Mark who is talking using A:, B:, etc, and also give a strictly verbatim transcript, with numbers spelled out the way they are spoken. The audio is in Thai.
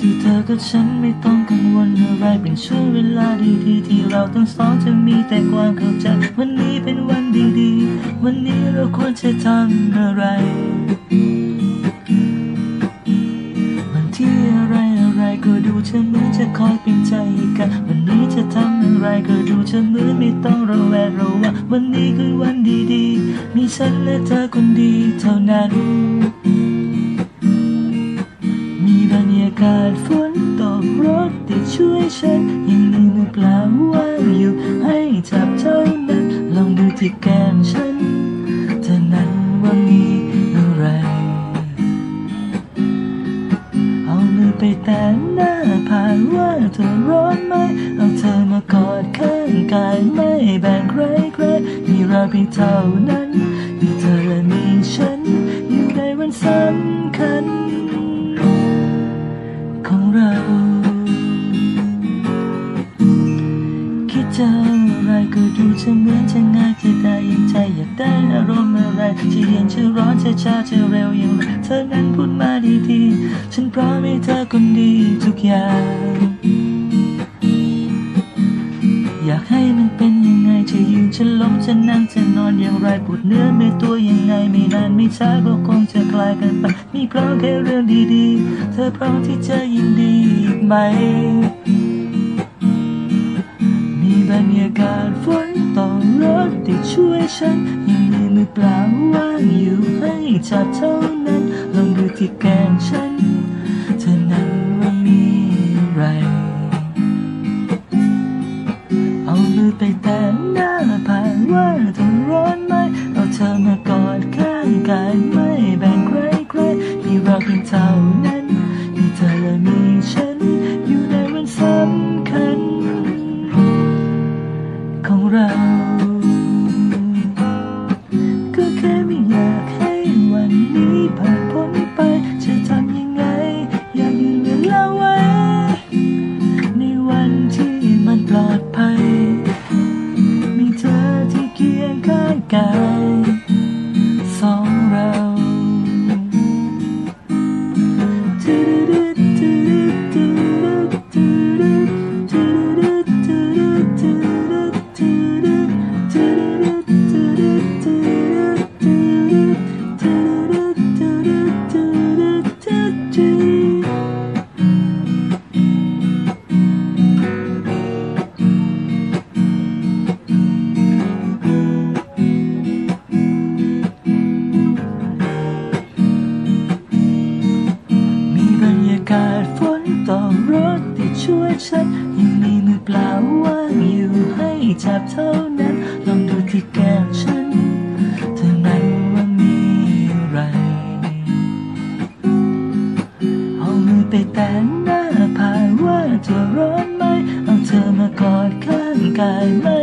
A: ที่เธอกับฉันไม่ต้องกังวลอะไรเป็นช่วงเวลาดีๆที่เราทั้งสองจะมีแต่ความเข้าใจวันนี้เป็นวันดีๆวันนี้เราควรจะทำอะไรวันที่อะไรอะไรก็ดูเธอเหมือนจะคอยเป็นใจกันวันนี้จะทำอะไรก็ดูเธอเหมือนไม่ต้องระแวดระวังวันนี้คือวันดีๆมีฉันและเธอคนดีเท่านั้นมีบรรยากาศฝนตกรถที่ช่วยฉันยังมีมือเปล่าว่างอยู่ให้จับเท่านั้นลองดูที่แก้มฉันเท่านั้นว่ามีอะไรเอามือไปแตะหน้าผากว่าเธอร้อนไหมเอาเธอมากอดข้างกายไม่แบ่งใครใครมีเราเพียงเท่านั้นมีเธอและมีฉันอยู่ในวันสำคัญของเราคิดจะอะไรก็ดูจะเหมือนจะง่ายจะได้ยังใจอยากได้อารมณ์อะไรจะเย็นจะร้อนจะช้าจะเร็วอย่างไรเธอนั้นพูดมาดีๆฉันพร้อมให้เธอคนดีทุกอย่างอยากให้มันเป็นยังไงจะยืนจะล้มจะนั่งจะนอนอย่างไรปวดเนื้อไม่ตัวยังไงไม่นานไม่ช้าก็คงจะคลายกันไปมีพร้อมแค่เรื่องดีๆเธอพร้อมที่จะยินดีอีกไหมมีบรรยากาศฝนตกรถที่ช่วยฉันยังมีมือเปล่าว่างอยู่ให้จับเท่านั้นลองดูที่แก้มฉันเธอนั้นว่ามีอะไรเอามือไปแตะหน้าผากว่าเธอร้อนไหมเอาเธอมากอดข้างกายไม่แบ่งใครใครมีเราเพียงเท่านั้นมีเธอและมีฉันอยู่ในวันสำคัญของเราก็แค่ไม่อยากให้วันนี้ผ่านพ้นไปจะทำยังไงอยากยืนเวลาไว้ในวันที่มันปลอดภัยมีเธอที่เคียงข้างกายสองเราฝนตกรถที่ช่วยฉันยังมีมือเปล่าว่างอยู่ให้จับเท่านั้นลองดูที่แก้มฉันเธอนั้นว่ามีอะไรเอามือไปแตะหน้าผากว่าเธอร้อนไหมเอาเธอมากอดข้างกายไม่